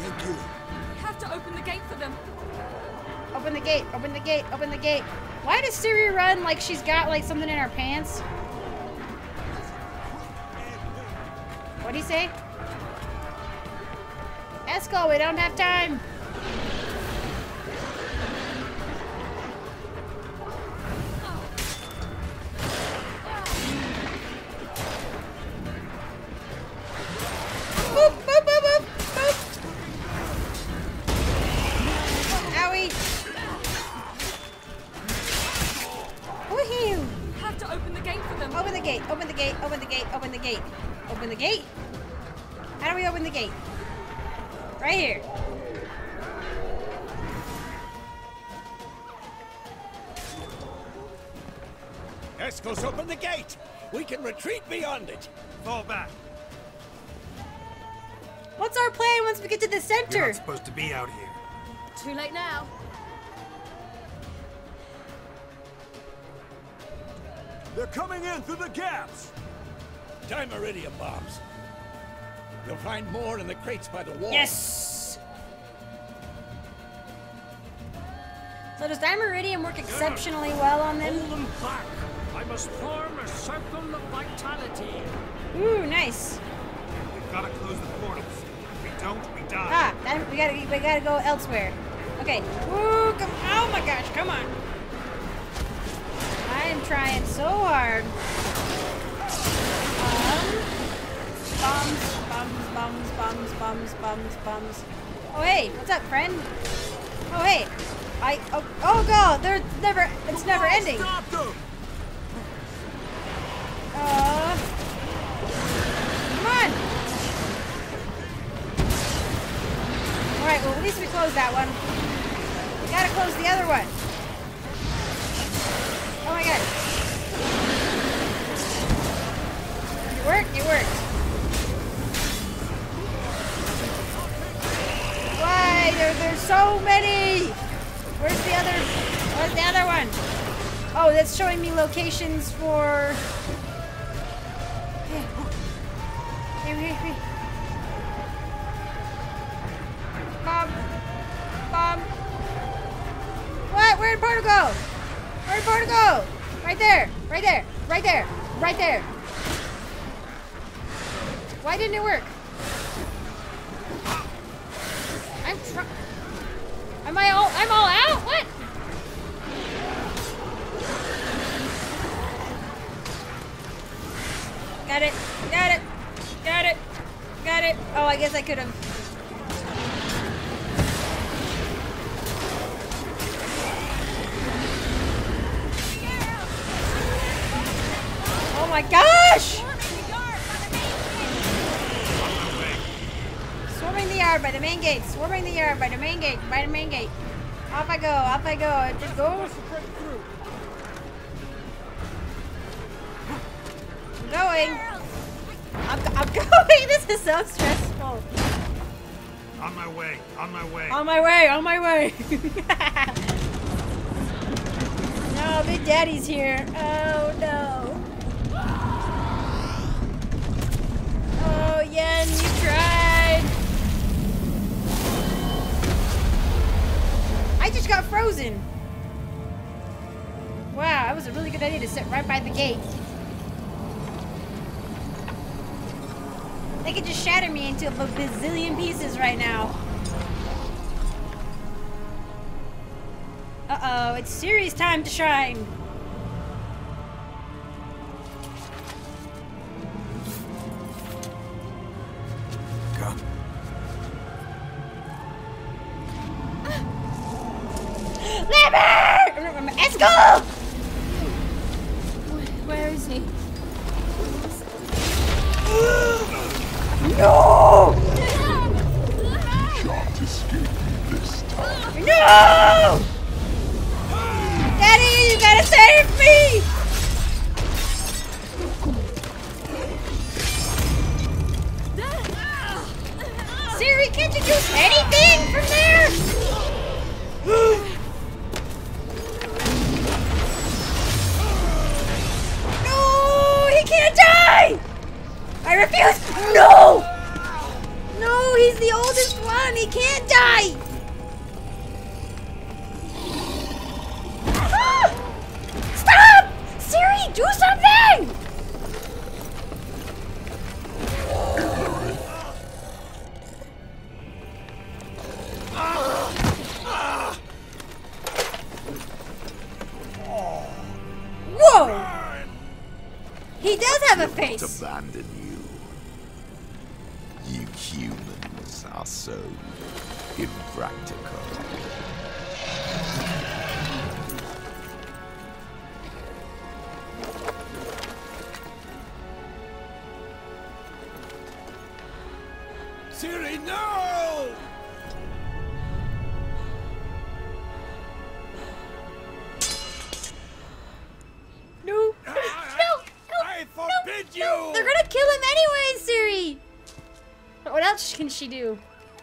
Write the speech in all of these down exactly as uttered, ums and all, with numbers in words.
Thank you. We have to open the gate for them. Open the gate, open the gate, open the gate. Why does Siri run like she's got like something in her pants? What'd he say? Esco, we don't have time. Boop, boop, boop, boop, boop. Owie. Woohoo. We have to open the gate for them. Open the gate, open the gate, open the gate, open the gate. Open the gate? How do we open the gate? Right here. Escos, open the gate! We can retreat beyond it! Fall back. What's our plan once we get to the You're center? not supposed to be out here. Too late now. They're coming in through the gaps. Time Iridium bombs. You'll find more in the crates by the wall. Yes! So does Dimeridium work exceptionally well on them? Hold them back. I must form a circle of vitality. Ooh, nice. We've got to close the portals. If we don't, we die. Ah, then we gotta we gotta go elsewhere. Okay. Ooh, come! Oh my gosh! Come on! I am trying so hard. Um, bombs, bombs, bombs, bombs, bombs, bombs, bombs. Oh hey, what's up, friend? Oh hey, I oh oh god, they're never it's never ending. Stop them! Uh, come on! Alright, well at least we closed that one. We gotta close the other one. Oh my god. It worked, it worked. Why? There, there's so many! Where's the other, where's the other one? Oh, that's showing me locations for... Here, here, here, here. Bomb. Bomb. What? Where'd Portal go? Where'd Portal go? Right there. Right there. Right there. Right there. Why didn't it work? I'm trying. Am I all? I'm all out? What? Got it. Got it. Got it. Got it. Oh, I guess I could have. Oh my gosh! Swarming the yard by the main gate. Swarming the yard by the main gate. By the main gate. Off I go. Off I go. It just goes. I'm going. I'm, I'm going. This is so stressful. On my way. On my way. On my way. On my way. No, Big Daddy's here. Oh no. Oh, Yen, you tried. I just got frozen. Wow, that was a really good idea to sit right by the gate. They could just shatter me into a bazillion pieces right now. Uh-oh, it's Siri's time to shine. Go. Lambert! Let's go! Where is he? No! Can't escape this time. No! Daddy, you gotta save me! Siri, can't you do anything from there? No, he can't die! I refuse! No! No, he's the oldest one. He can't die. Ah! Stop! Siri, do something! Whoa! He does have a face. Not abandon you. You humans are so impractical. Ciri, no! No. No. No. I forbid no, no. you! They're gonna kill him anyway, Siri. What else can she do?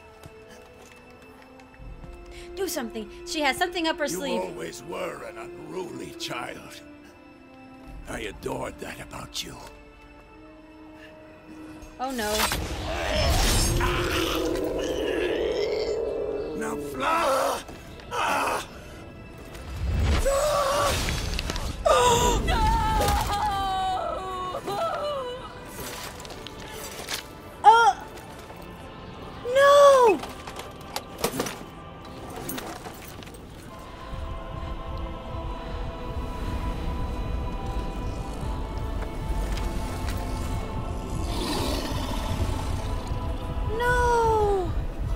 Do something. She has something up her You sleeve. always were an unruly child. I adored that about you. Oh no. Now fly! Oh no! No!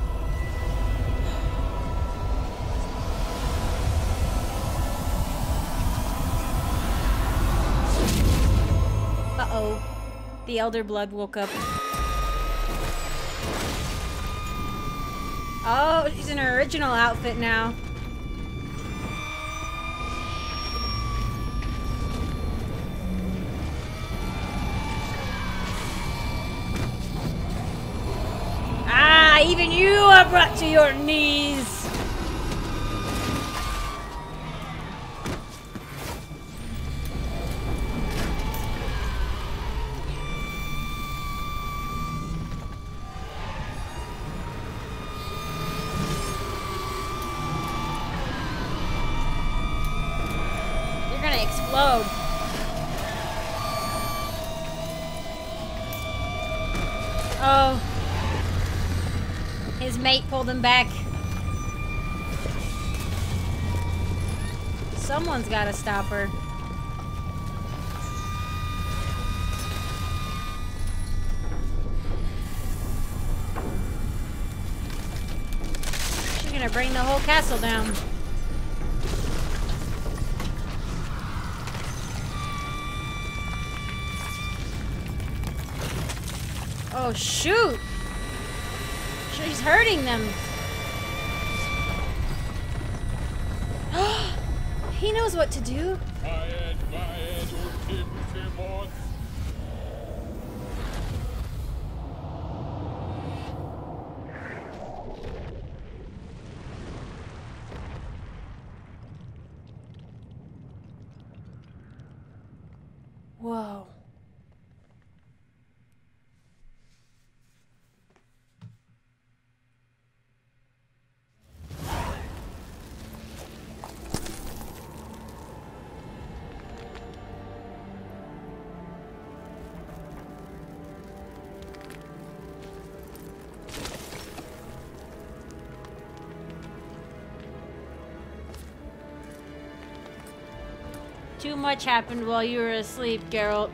Uh-oh. The Elder Blood woke up. Oh, she's in her original outfit now. Ah, even you are brought to your knees. You're gonna explode. Oh. His mate pulled him back. Someone's gotta stop her. She's gonna bring the whole castle down. Oh, shoot! She's hurting them. He knows what to do. Whoa. Too much happened while you were asleep, Geralt.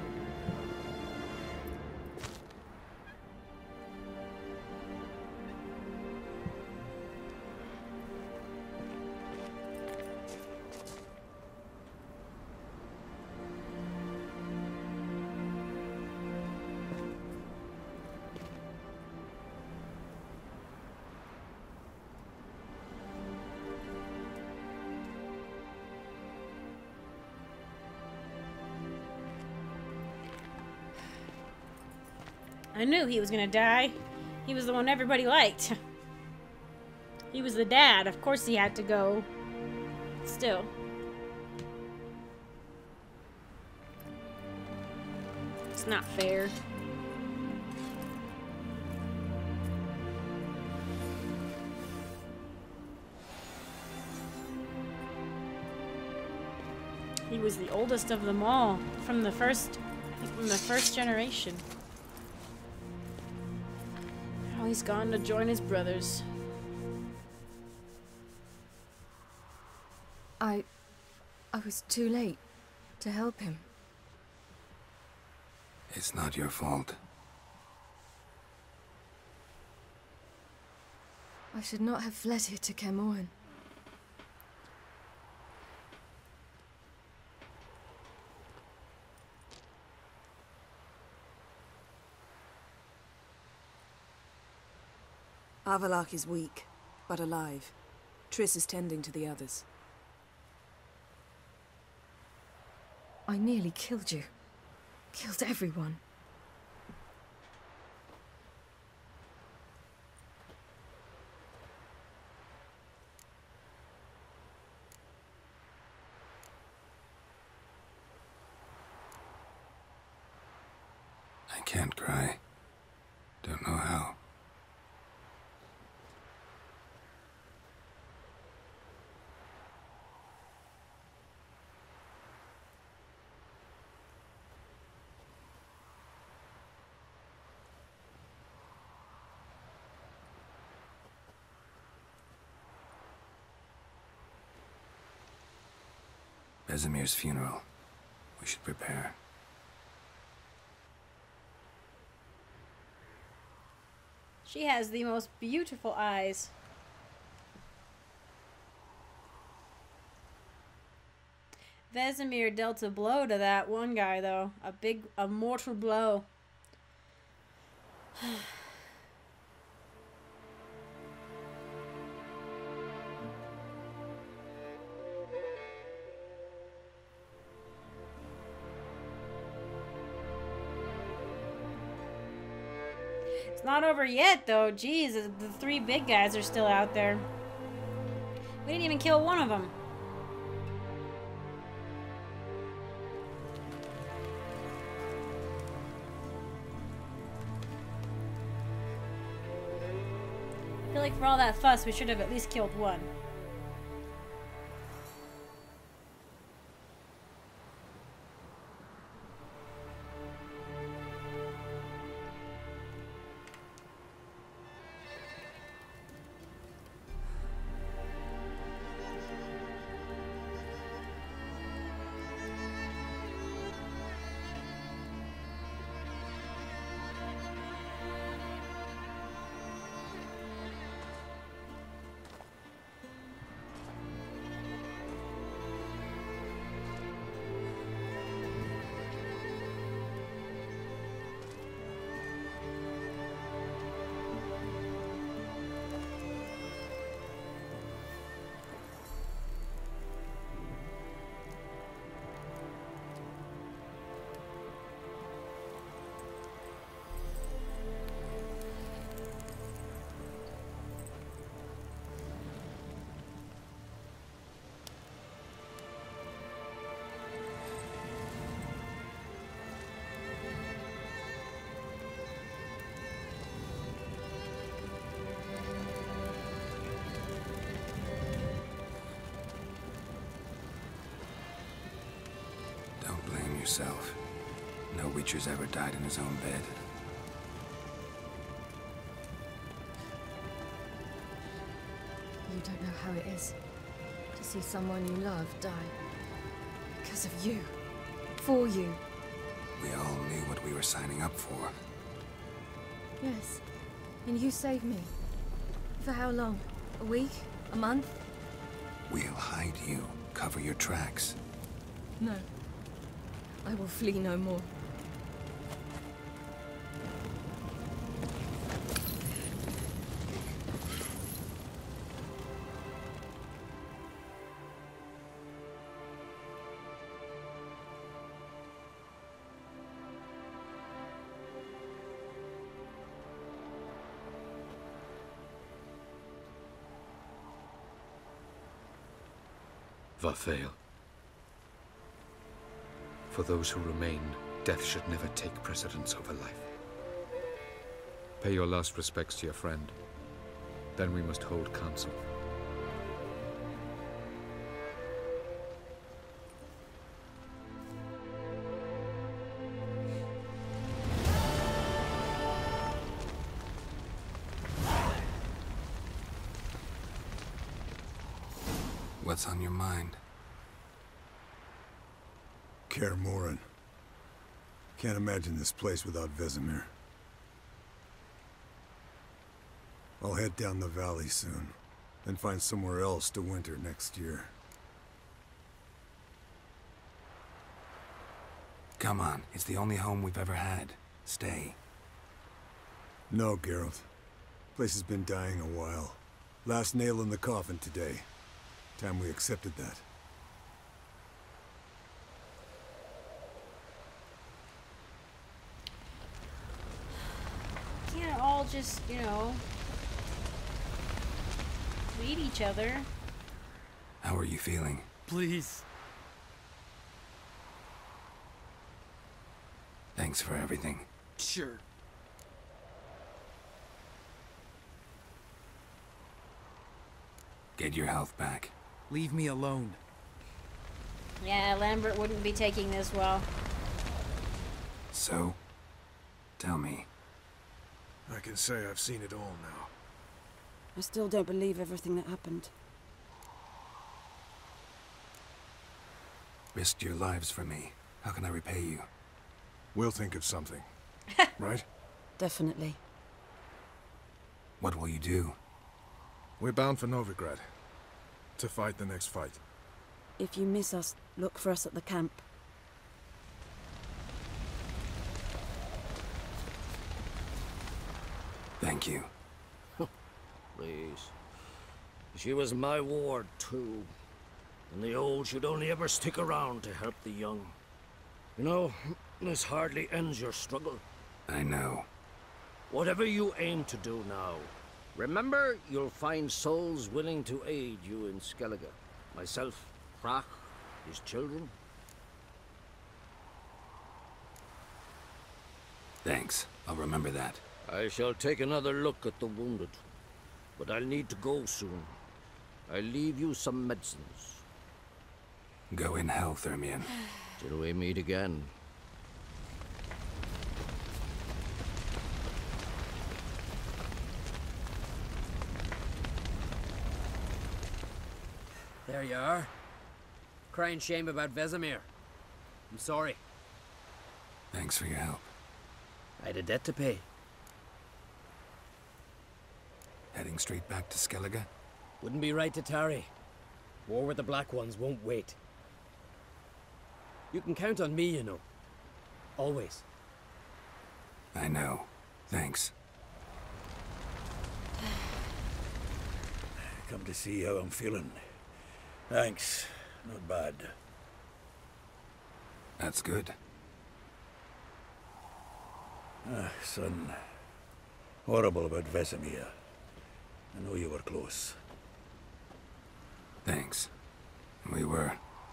I knew he was gonna die. He was the one everybody liked. He was the dad. Of course he had to go. Still. It's not fair. He was the oldest of them all, from the first, from the first generation. Now he's gone to join his brothers. I... I was too late to help him. It's not your fault. I should not have fled here to Kaer Morhen. Avallac'h is weak, but alive. Triss is tending to the others. I nearly killed you. Killed everyone. I can't cry. Don't know how. Vesemir's funeral. We should prepare. She has the most beautiful eyes. Vesemir dealt a blow to that one guy, though. A big, a mortal blow. It's not over yet, though. Jeez, the three big guys are still out there. We didn't even kill one of them. I feel like for all that fuss, we should have at least killed one. Yourself. No Witcher's ever died in his own bed. You don't know how it is to see someone you love die. Because of you. For you. We all knew what we were signing up for. Yes. And you saved me. For how long? A week? A month? We'll hide you. Cover your tracks. No. I will flee no more. Varthael. For those who remain, death should never take precedence over life. Pay your last respects to your friend. Then we must hold council. What's on your mind? Kaer Morhen. Can't imagine this place without Vesemir. I'll head down the valley soon, then find somewhere else to winter next year. Come on, it's the only home we've ever had. Stay. No, Geralt. Place has been dying a while. Last nail in the coffin today. Time we accepted that. Can't all just, you know, meet each other. How are you feeling? Please. Thanks for everything. Sure. Get your health back. Leave me alone. Yeah, Lambert wouldn't be taking this well. So, tell me. I can say I've seen it all now. I still don't believe everything that happened. Risked your lives for me. How can I repay you? We'll think of something. Right? Definitely. What will you do? We're bound for Novigrad. To fight the next fight. If you miss us, look for us at the camp. Thank you. Please. She was my ward, too. And the old should only ever stick around to help the young. You know, this hardly ends your struggle. I know. Whatever you aim to do now, remember you'll find souls willing to aid you in Skellige. Myself, Crach, his children. Thanks. I'll remember that. I shall take another look at the wounded. But I'll need to go soon. I'll leave you some medicines. Go in hell, Thermion. Till we meet again. There you are. Crying shame about Vesemir. I'm sorry. Thanks for your help. I had a debt to pay. Heading straight back to Skellige? Wouldn't be right to tarry. War with the Black Ones won't wait. You can count on me, you know. Always. I know. Thanks. Come to see how I'm feeling. Thanks. Not bad. That's good. Ah, son. Horrible about Vesemir. I know you were close. Thanks. We were.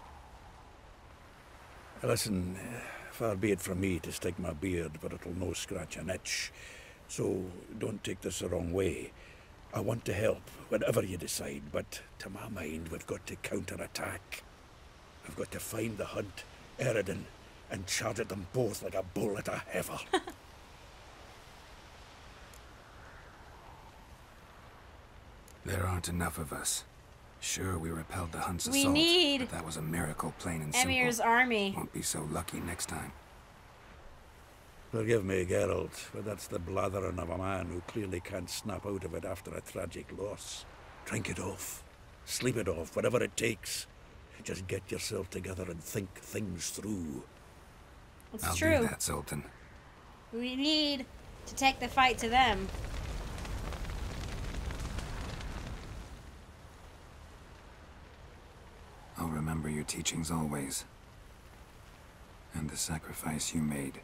Listen, far be it from me to stick my beard, but it'll no scratch an itch. So don't take this the wrong way. I want to help, whatever you decide, but to my mind, we've got to counterattack. I've got to find the Hunt, Eredin, and charge at them both like a bull at a heifer. There aren't enough of us. Sure, we repelled the Hunt's We assault, need but that was a miracle, plain and Emir's simple. army. Won't be so lucky next time. Forgive me, Geralt, but that's the blathering of a man who clearly can't snap out of it after a tragic loss. Drink it off. Sleep it off, whatever it takes. Just get yourself together and think things through. It's I'll true. do that, Zoltan. We need to take the fight to them. I'll remember your teachings always. And the sacrifice you made.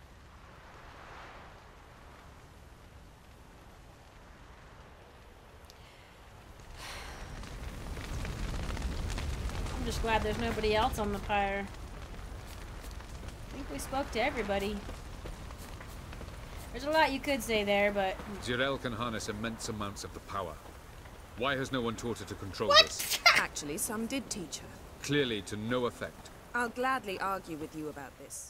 I'm just glad there's nobody else on the pyre. I think we spoke to everybody. There's a lot you could say there, but... Jirel can harness immense amounts of the power. Why has no one taught her to control What? this? Actually, some did teach her. Clearly to no effect. I'll gladly argue with you about this.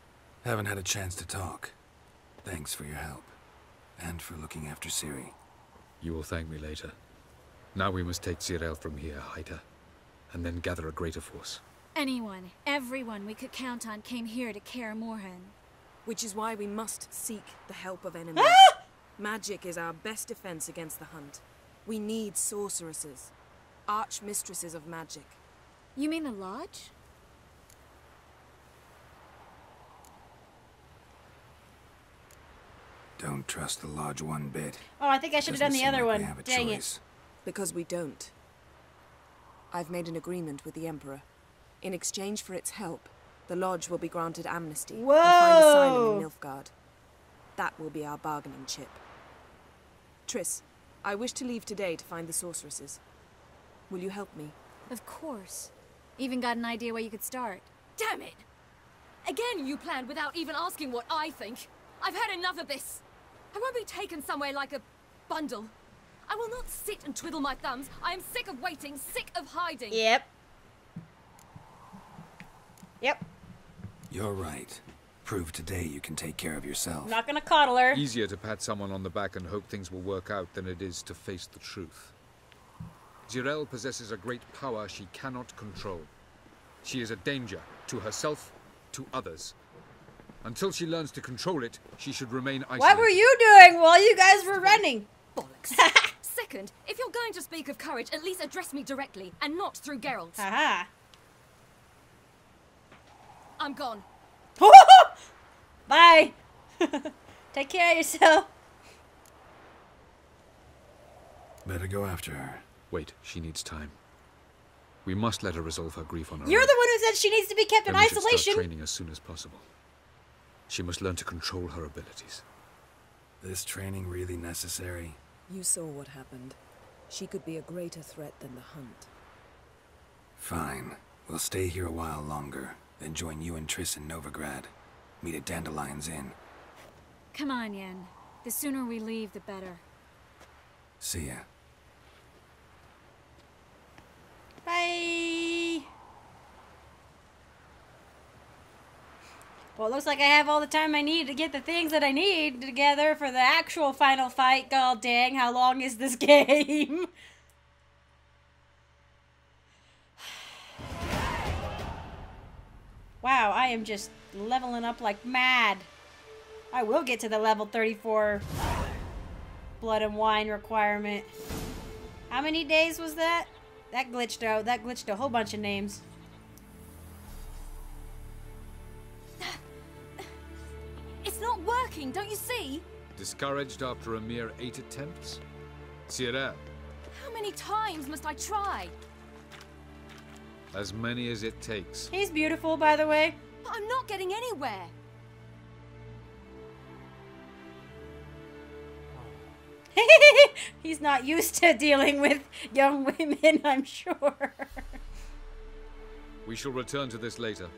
Haven't had a chance to talk. Thanks for your help. And for looking after Ciri. You will thank me later. Now we must take Zirael from here, Haida, and then gather a greater force. Anyone, everyone we could count on came here to Kaer Morhen. Which is why we must seek the help of enemies. Magic is our best defense against the Hunt. We need sorceresses, archmistresses of magic. You mean the Lodge? Don't trust the Lodge one bit. Oh, I think I should have done Doesn't the other seem like one. we have a Dang choice. it. Because we don't. I've made an agreement with the Emperor. In exchange for its help, the Lodge will be granted amnesty Whoa! and find asylum in Nilfgaard. That will be our bargaining chip. Triss, I wish to leave today to find the sorceresses. Will you help me? Of course. Even got an idea where you could start. Damn it! Again you planned without even asking what I think. I've had enough of this. I won't be taken somewhere like a bundle. I will not sit and twiddle my thumbs. I am sick of waiting, sick of hiding. Yep. Yep. You're right. Prove today you can take care of yourself. I'm not gonna coddle her. Easier to pat someone on the back and hope things will work out than it is to face the truth. Zirael possesses a great power she cannot control. She is a danger to herself, to others. Until she learns to control it, she should remain isolated. What were you doing while you guys were running? Bollocks. Second, if you're going to speak of courage, at least address me directly, and not through Geralt. Aha. I'm gone. Bye. Take care of yourself. Better go after her. Wait, she needs time. We must let her resolve her grief on her You're own. the one who said she needs to be kept in Then we should isolation. start training as soon as possible. She must learn to control her abilities. This training really necessary? You saw what happened. She could be a greater threat than the Hunt. Fine. We'll stay here a while longer, then join you and Triss in Novigrad. Meet at Dandelion's Inn. Come on, Yen. The sooner we leave, the better. See ya. Bye. Well, it looks like I have all the time I need to get the things that I need together for the actual final fight. God dang, how long is this game? Wow, I am just leveling up like mad. I will get to the level thirty-four blood and wine requirement. How many days was that? That glitched out. That glitched a whole bunch of names. It's not working, don't you see? Discouraged after a mere eight attempts? Zirael, How many times must I try? as many as it takes. He's beautiful, by the way. But I'm not getting anywhere. He's not used to dealing with young women, I'm sure. We shall return to this later.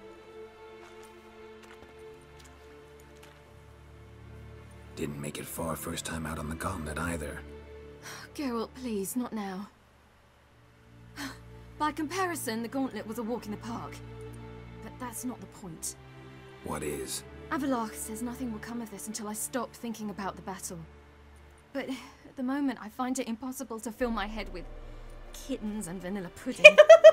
Didn't make it far first time out on the gauntlet either. Geralt, please, not now. By comparison, the gauntlet was a walk in the park. But that's not the point. What is? Avallac'h says nothing will come of this until I stop thinking about the battle. But at the moment, I find it impossible to fill my head with kittens and vanilla pudding.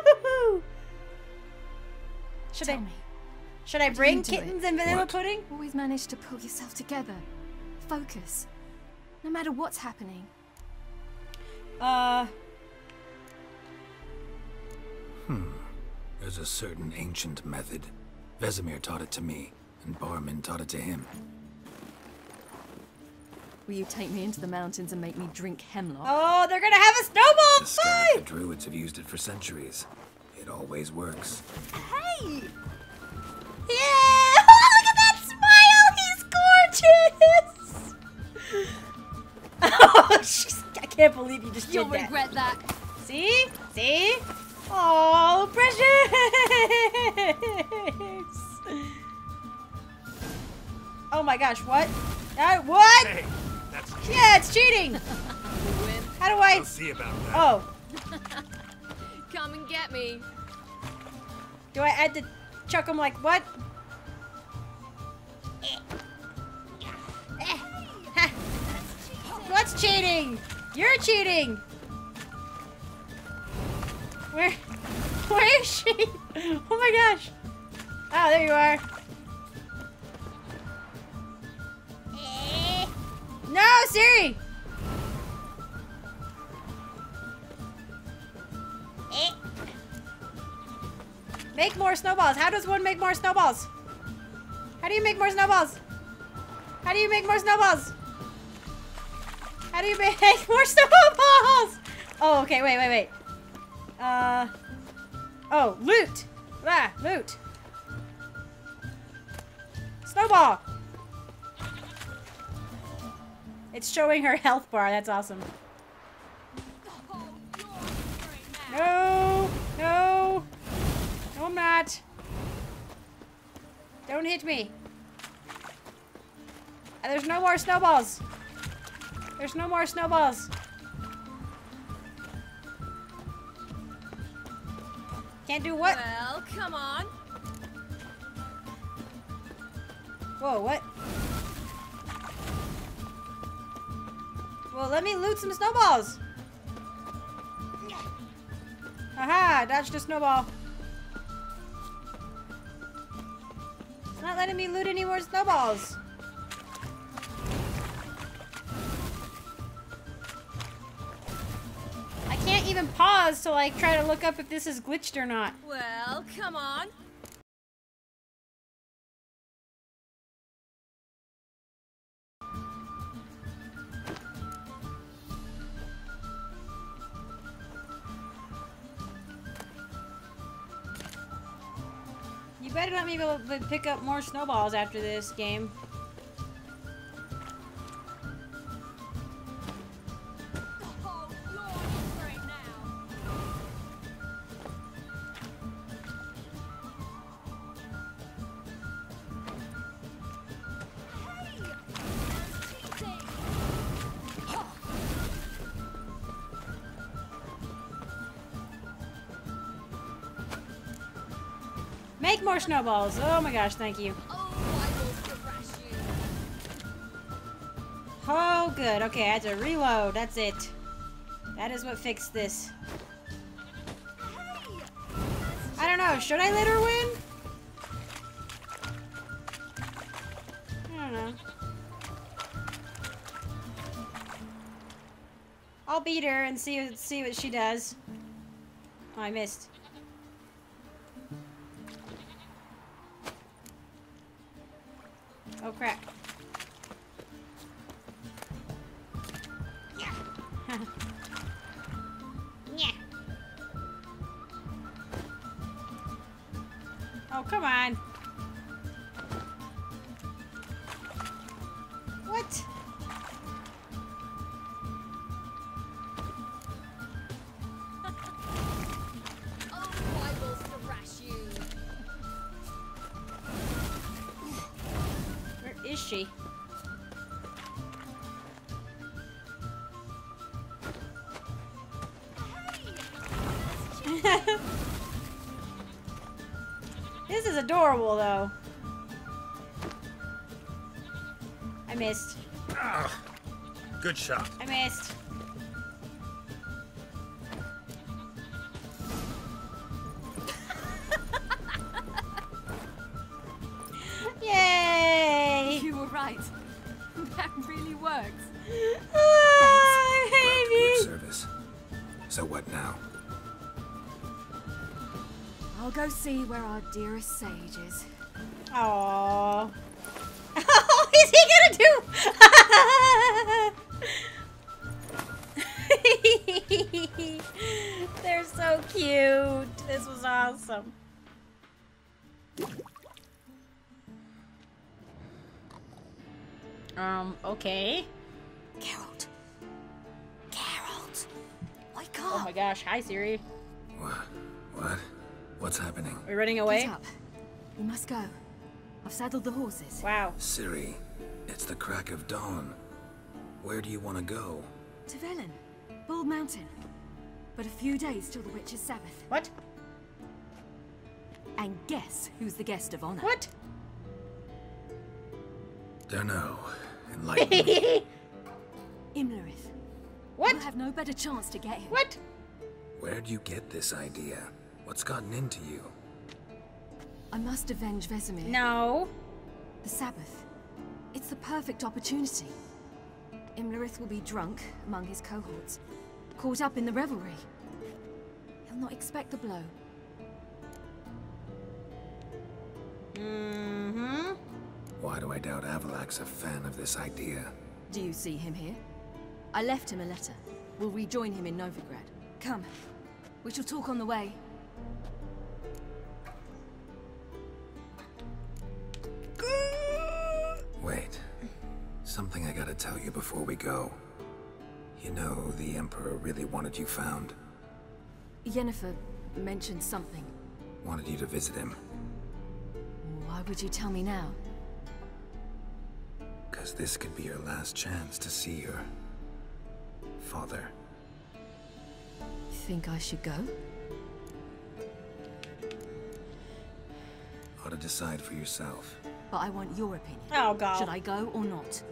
Should Tell I, me, should I how do bring you do kittens it? and vanilla What? pudding? Always manage to pull yourself together. Focus. No matter what's happening. Uh, Hmm. There's a certain ancient method. Vesemir taught it to me, and Barman taught it to him. Will you take me into the mountains and make me drink hemlock? oh, they're gonna have a snowball The Scarlet fight! Druids have used it for centuries. It always works. Hey! Yeah! Oh, look at that smile! He's gorgeous! Oh, she's, I can't believe you just You'll did that. regret that. See? See? Oh, precious! Oh my gosh, what? Uh, what? Hey, that's cheating. Yeah, it's cheating! How do I... I'll see about that. Oh, Come and get me. do I add to chuck him like what? What's cheating? You're cheating! Where? Where is she? Oh my gosh! Oh, there you are. Eh. No, Siri! Eh. Make more snowballs. How does one make more snowballs? How do you make more snowballs? How do you make more snowballs? How do you make more snowballs? Oh, okay, wait, wait, wait. Uh, oh, loot. Ah, loot. Snowball. It's showing her health bar. That's awesome. No, no. No, I'm not. Don't hit me. And there's no more snowballs. There's no more snowballs. Can't do what? Well, come on. Whoa, what? Well, let me loot some snowballs. Aha, dodged a snowball. It's not letting me loot any more snowballs. I can't even pause to like try to look up if this is glitched or not. Well, come on. You better let me be able to pick up more snowballs after this game. Make more snowballs. Oh my gosh, thank you. Oh, good. Okay, I had to reload. That's it. That is what fixed this. I don't know. Should I let her win? I don't know. I'll beat her and see see what she does. Oh, I missed. Oh crap. Yeah. Yeah. Oh, come on. What? Is she? This is adorable, though. I missed. Ah, good shot. I missed. Yay! You were right. That really works. Oh, Good baby. service. So what now? I'll go see where our dearest sage is. Aww. Oh, is he gonna do? They're so cute. This was awesome. Um, okay. Geralt. Geralt. Wake up. Oh my gosh. Hi, Siri. What? What? What's happening? Are we running away? Get up. We must go. I've saddled the horses. Wow. Ciri, it's the crack of dawn. Where do you want to go? To Velen. Bald Mountain. But a few days till the Witch's Sabbath. What? And guess who's the guest of honor? What? Dunno. Enlighten me. Imlerith. What? You'll have no better chance to get him. What? Where'd you get this idea? What's gotten into you? I must avenge Vesemir. No. The Sabbath. It's the perfect opportunity. Imlerith will be drunk among his cohorts, caught up in the revelry. He'll not expect the blow. Mm-hmm. Why do I doubt Avalak's a fan of this idea? Do you see him here? I left him a letter. We'll rejoin him in Novigrad. Come. We shall talk on the way. Wait. Something I gotta tell you before we go. You know, the Emperor really wanted you found. Yennefer mentioned something. Wanted you to visit him. Why would you tell me now? Because this could be your last chance to see your father. Think I should go? Ought to decide for yourself. But I want your opinion. Oh, God. Should I go or not?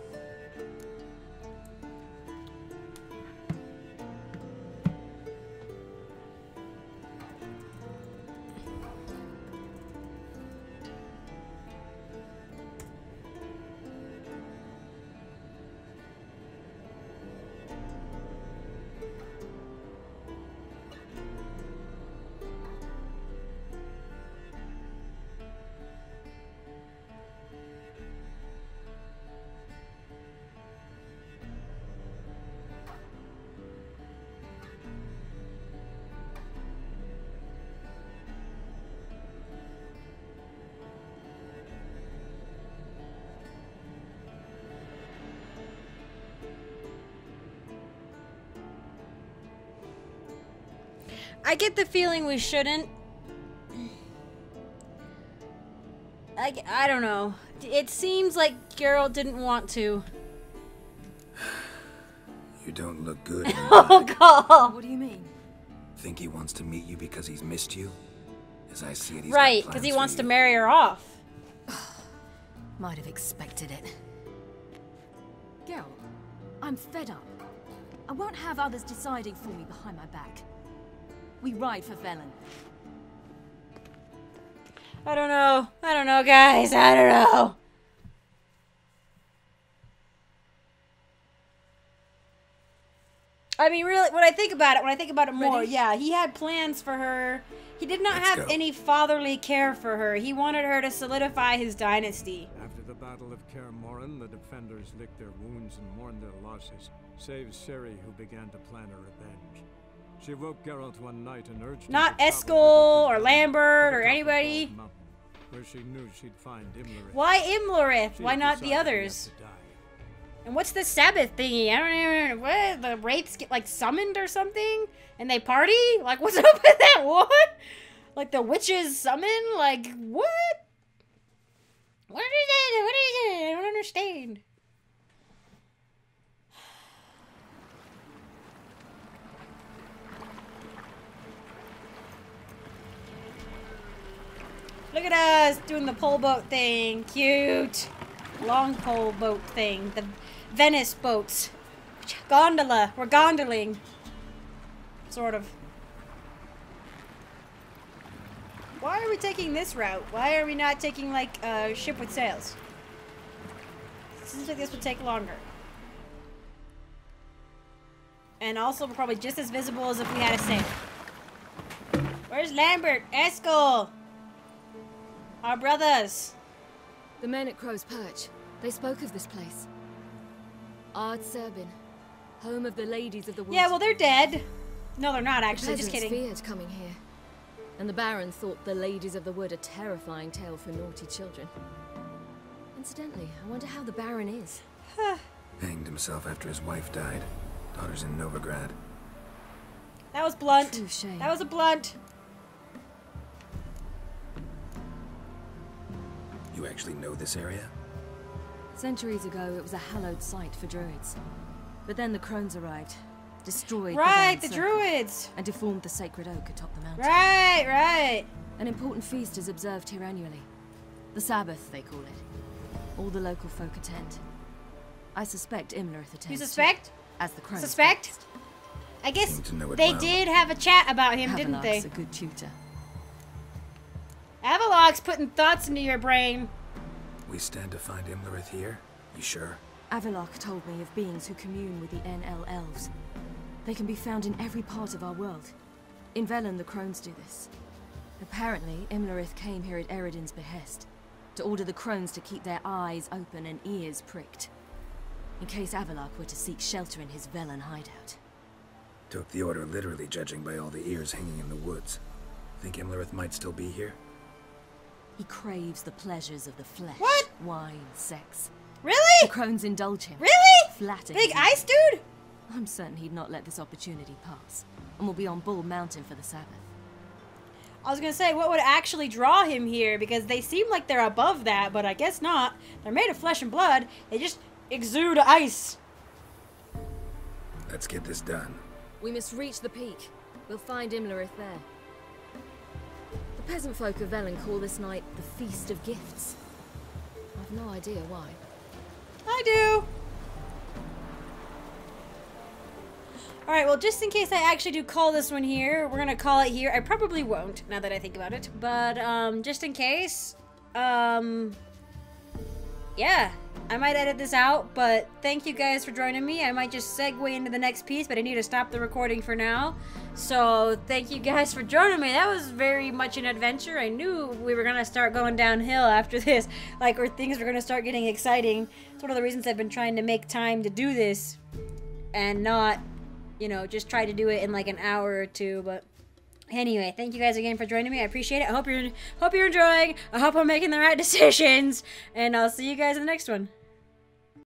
I get the feeling we shouldn't. I, I don't know. It seems like Geralt didn't want to. You don't look good. in Oh, black. God. What do you mean? Think he wants to meet you because he's missed you? As I see it, he's Right, got because plans he for wants you. to marry her off. Might have expected it. Geralt, I'm fed up. I won't have others deciding for me behind my back. We ride for Velen. I don't know. I don't know, guys. I don't know. I mean, really, when I think about it, when I think about it more, Ready? yeah, he had plans for her. He did not Let's have go. any fatherly care for her. He wanted her to solidify his dynasty. After the Battle of Kaer Morhen, the defenders licked their wounds and mourned their losses, save Ciri, who began to plan a revenge. She woke Geralt one night and urged him Not to travel Eskel with her or to Lambert the or top of anybody. Bald Mountain, where she knew she'd find Imlerith. Why Imlerith? She Why had not the decided he had others? to die. And what's the Sabbath thingy? I don't even. What? The wraiths get like summoned or something, and they party? Like, what's up with that? What? Like the witches summon? Like what? What is it? What is it? I don't understand. Look at us doing the pole boat thing. Cute. Long pole boat thing. The Venice boats. Gondola. We're gondoling. Sort of. Why are we taking this route? Why are we not taking, like, a ship with sails? Seems like this would take longer. And also, we're probably just as visible as if we had a sail. Where's Lambert? Eskel! Our brothers. The men at Crow's Perch, they spoke of this place. Ard Serbin, home of the ladies of the woods. Yeah, well, they're dead. No, they're not, actually. The Just peasants kidding. feared coming here. And the Baron thought the ladies of the wood a terrifying tale for naughty children. Incidentally, I wonder how the Baron is. Hanged himself after his wife died. Daughter's in Novigrad. That was blunt. True shame. That was a blunt. You actually know this area? Centuries ago, it was a hallowed site for druids. But then the crones arrived, destroyed Right, the, the Valen Circle, druids. and deformed the sacred oak atop the mountain. Right, right. An important feast is observed here annually. The Sabbath, they call it. All the local folk attend. I suspect Imlerith attends. You too. suspect? as the crones suspect? passed. I guess Seem to know it they well. did have a chat about him, didn't they? Havelock's a good tutor. Avalok's putting thoughts into your brain. We stand to find Imlerith here? You sure? Avalok told me of beings who commune with the N L elves. They can be found in every part of our world. In Velen, the crones do this. Apparently, Imlerith came here at Eredin's behest, to order the crones to keep their eyes open and ears pricked, in case Avalok were to seek shelter in his Velen hideout. Took the order literally, judging by all the ears hanging in the woods. Think Imlerith might still be here? He craves the pleasures of the flesh. What? Wine, sex. Really? The crones indulge him. Really? Flatter Big him. ice dude? I'm certain he'd not let this opportunity pass, and will be on Bull Mountain for the Sabbath. I was gonna say, what would actually draw him here? Because they seem like they're above that, but I guess not. They're made of flesh and blood. They just exude ice. Let's get this done. We must reach the peak. We'll find Imlerith there. The peasant folk of Velen call this night the Feast of Gifts. I've no idea why. I do. Alright, well, just in case I actually do call this one here, we're gonna call it here. I probably won't, now that I think about it. But, um, just in case, um, yeah, I might edit this out, but thank you guys for joining me. I might just segue into the next piece, but I need to stop the recording for now. So, thank you guys for joining me. That was very much an adventure. I knew we were gonna start going downhill after this, like, or things were gonna start getting exciting. It's one of the reasons I've been trying to make time to do this, and not, you know, just try to do it in like an hour or two. But anyway, thank you guys again for joining me. I appreciate it. I hope you're hope you're enjoying. I hope I'm making the right decisions, and I'll see you guys in the next one.